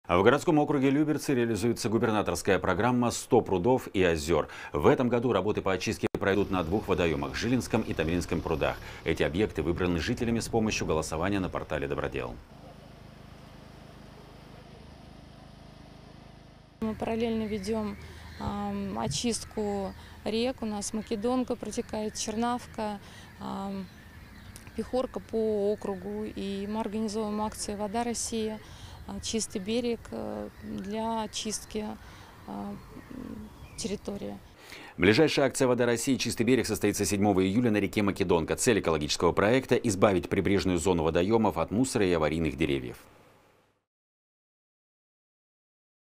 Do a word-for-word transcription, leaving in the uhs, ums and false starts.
В городском округе Люберцы реализуется губернаторская программа «сто прудов и озер». В этом году работы по очистке пройдут на двух водоемах – Жилинском и Томилинском прудах. Эти объекты выбраны жителями с помощью голосования на портале «Добродел». Мы параллельно ведем э, очистку рек. У нас Македонка протекает, Чернавка, э, Пехорка по округу. И мы организовываем акции «Вода Россия», «Чистый берег» для очистки э, территории. Ближайшая акция «Вода России. Чистый берег» состоится седьмого июля на реке Македонка. Цель экологического проекта – избавить прибрежную зону водоемов от мусора и аварийных деревьев.